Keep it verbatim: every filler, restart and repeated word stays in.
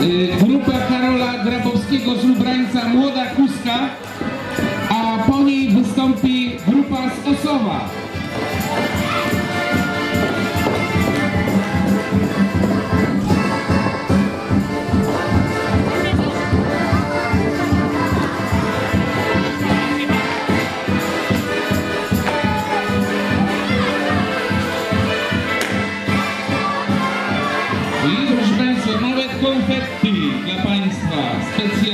grupa Karola Grabowskiego z Lubrańca Młoda Kuska, a po niej wystąpi grupa z Osowa. I proszę Państwa, nawet konfetti dla Państwa specjalnie.